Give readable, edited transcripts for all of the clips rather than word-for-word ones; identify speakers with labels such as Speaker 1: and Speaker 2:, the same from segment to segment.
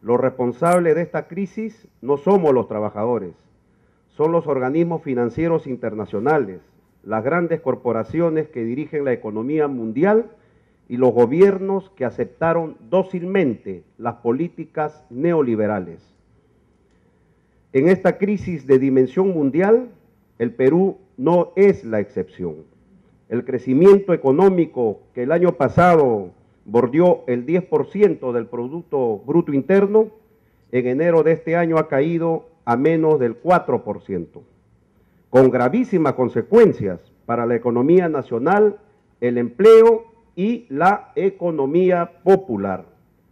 Speaker 1: Los responsables de esta crisis no somos los trabajadores, son los organismos financieros internacionales, las grandes corporaciones que dirigen la economía mundial y los gobiernos que aceptaron dócilmente las políticas neoliberales. En esta crisis de dimensión mundial, el Perú no es la excepción. El crecimiento económico que el año pasado bordeó el 10% del Producto Bruto Interno, en enero de este año ha caído a menos del 4%, con gravísimas consecuencias para la economía nacional, el empleo y la economía popular.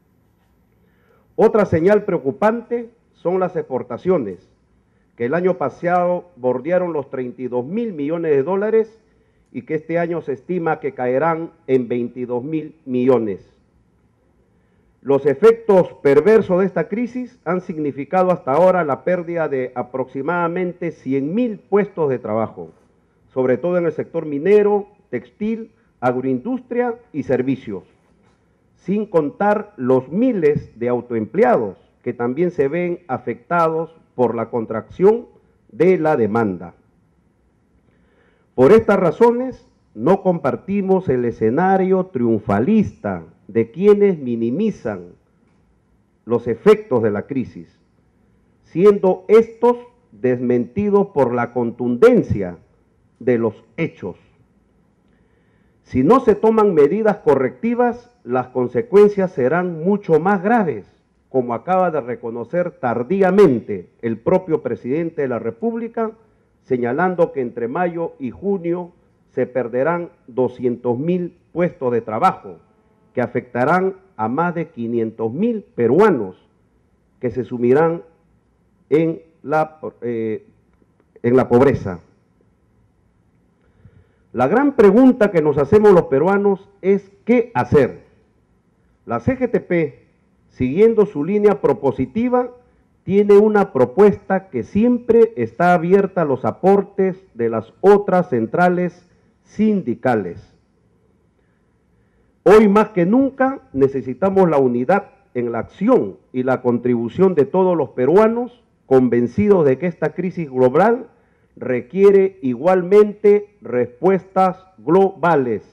Speaker 1: Otra señal preocupante son las exportaciones, que el año pasado bordearon los 32.000 millones de dólares y que este año se estima que caerán en 22.000 millones. Los efectos perversos de esta crisis han significado hasta ahora la pérdida de aproximadamente 100.000 puestos de trabajo, sobre todo en el sector minero, textil, agroindustria y servicios, sin contar los miles de autoempleados que también se ven afectados por la contracción de la demanda. Por estas razones, no compartimos el escenario triunfalista de quienes minimizan los efectos de la crisis, siendo estos desmentidos por la contundencia de los hechos. Si no se toman medidas correctivas, las consecuencias serán mucho más graves, como acaba de reconocer tardíamente el propio presidente de la República, señalando que entre mayo y junio se perderán 200.000 puestos de trabajo, que afectarán a más de 500.000 peruanos que se sumirán en la pobreza. La gran pregunta que nos hacemos los peruanos es ¿qué hacer? La CGTP, siguiendo su línea propositiva, tiene una propuesta que siempre está abierta a los aportes de las otras centrales sindicales. Hoy más que nunca necesitamos la unidad en la acción y la contribución de todos los peruanos, convencidos de que esta crisis global requiere igualmente respuestas globales.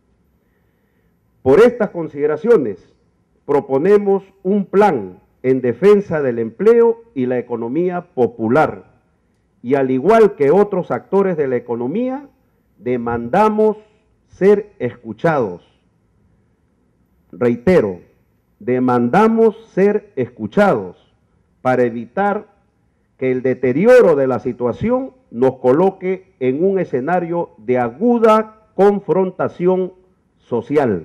Speaker 1: Por estas consideraciones, proponemos un plan en defensa del empleo y la economía popular. Y al igual que otros actores de la economía, demandamos ser escuchados. Reitero, demandamos ser escuchados para evitar que el deterioro de la situación nos coloque en un escenario de aguda confrontación social.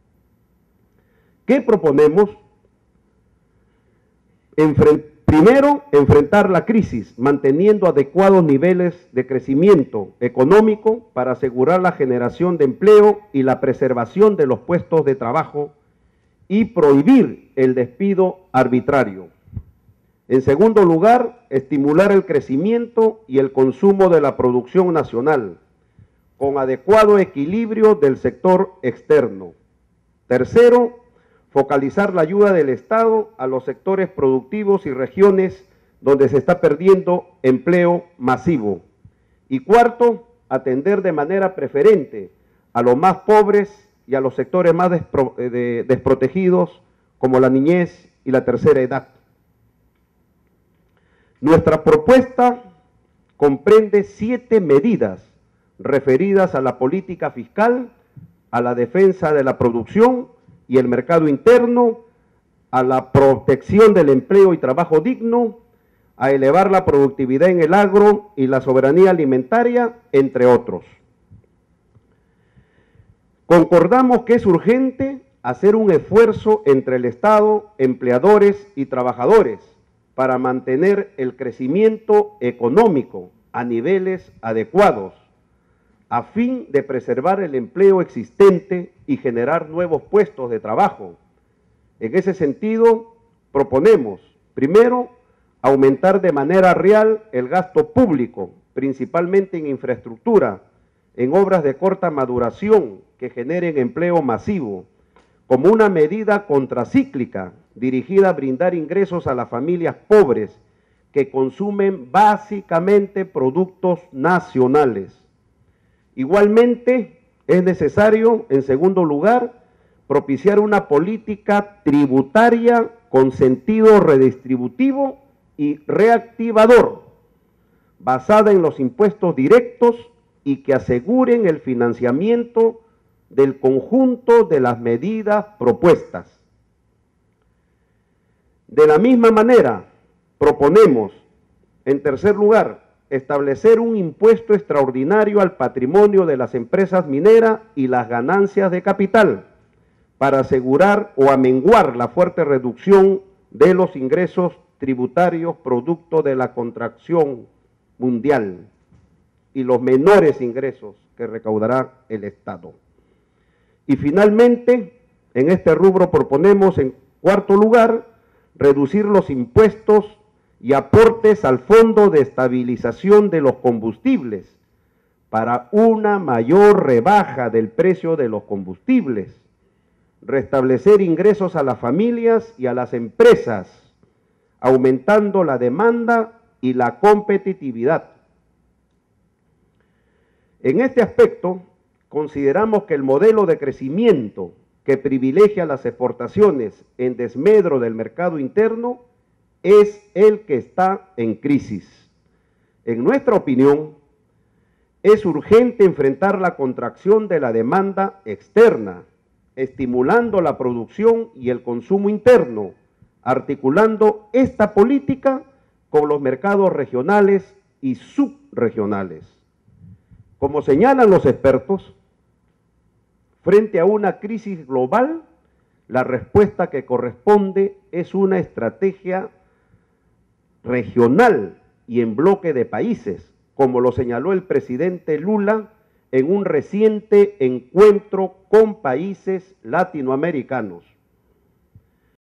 Speaker 1: ¿Qué proponemos? Primero, enfrentar la crisis, manteniendo adecuados niveles de crecimiento económico para asegurar la generación de empleo y la preservación de los puestos de trabajo y prohibir el despido arbitrario. En segundo lugar, estimular el crecimiento y el consumo de la producción nacional, con adecuado equilibrio del sector externo. Tercero, focalizar la ayuda del Estado a los sectores productivos y regiones donde se está perdiendo empleo masivo. Y cuarto, atender de manera preferente a los más pobres y a los sectores más desprotegidos, como la niñez y la tercera edad. Nuestra propuesta comprende 7 medidas referidas a la política fiscal, a la defensa de la producción y el mercado interno, a la protección del empleo y trabajo digno, a elevar la productividad en el agro y la soberanía alimentaria, entre otros. Concordamos que es urgente hacer un esfuerzo entre el Estado, empleadores y trabajadores para mantener el crecimiento económico a niveles adecuados, a fin de preservar el empleo existente y generar nuevos puestos de trabajo. En ese sentido, proponemos, primero, aumentar de manera real el gasto público, principalmente en infraestructura, en obras de corta maduración que generen empleo masivo, como una medida contracíclica dirigida a brindar ingresos a las familias pobres que consumen básicamente productos nacionales. Igualmente, es necesario, en segundo lugar, propiciar una política tributaria con sentido redistributivo y reactivador, basada en los impuestos directos y que aseguren el financiamiento del conjunto de las medidas propuestas. De la misma manera, proponemos, en tercer lugar, establecer un impuesto extraordinario al patrimonio de las empresas mineras y las ganancias de capital para asegurar o amenguar la fuerte reducción de los ingresos tributarios producto de la contracción mundial y los menores ingresos que recaudará el Estado. Y finalmente, en este rubro proponemos, en cuarto lugar, reducir los impuestos y aportes al Fondo de Estabilización de los Combustibles para una mayor rebaja del precio de los combustibles, restablecer ingresos a las familias y a las empresas, aumentando la demanda y la competitividad. En este aspecto, consideramos que el modelo de crecimiento que privilegia las exportaciones en desmedro del mercado interno es el que está en crisis. En nuestra opinión, es urgente enfrentar la contracción de la demanda externa, estimulando la producción y el consumo interno, articulando esta política con los mercados regionales y subregionales. Como señalan los expertos, frente a una crisis global, la respuesta que corresponde es una estrategia regional y en bloque de países, como lo señaló el presidente Lula en un reciente encuentro con países latinoamericanos.